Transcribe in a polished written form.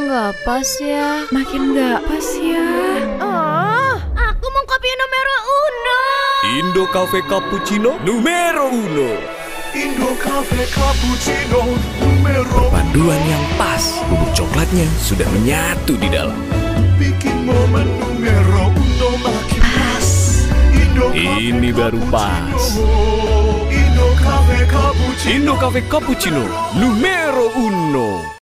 nggak pas ya. Makin nggak pas ya. Oh, aku mau kopi numero uno. Indo Cafe Cappuccino numero uno. Indo Cafe Cappuccino numero Paduan yang pas, bubuk coklatnya sudah menyatu di dalam. bikin momen numero uno makin pas. Ini baru pas. Indo Cafe Cappuccino. Indo Cafe Cappuccino numero uno.